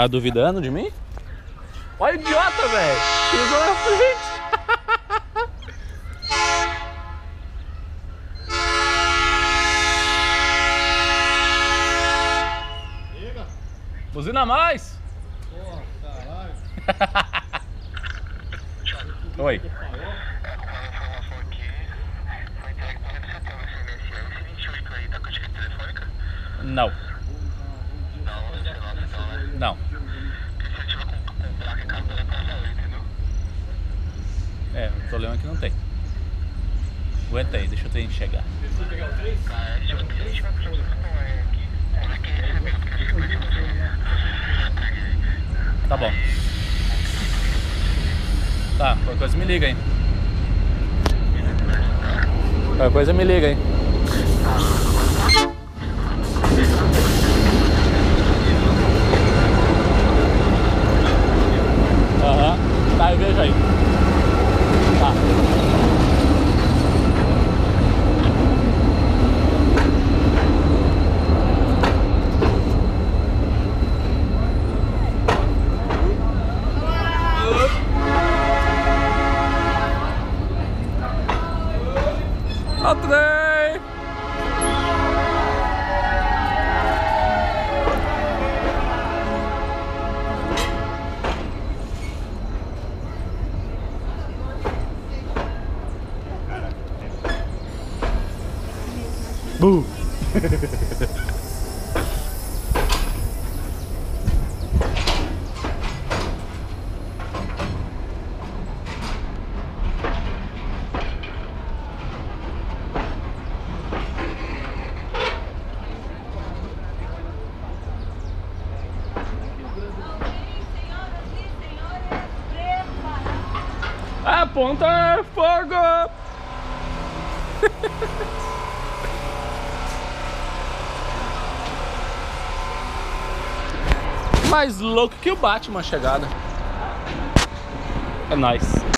Tá duvidando de mim? Olha o idiota, velho. Pisou na frente. Buzina mais! Porra, caralho. Oi. Não. Não. É, o problema é que não tem. Aguenta aí, deixa eu tentar chegar. Tá bom. Tá, qualquer coisa me liga aí. Qualquer coisa me liga aí. Aham. Tá, eu vejo aí. Tá. Atrei! Bu! Aponta fogo! Mais louco que o Batman a chegada. É nóis.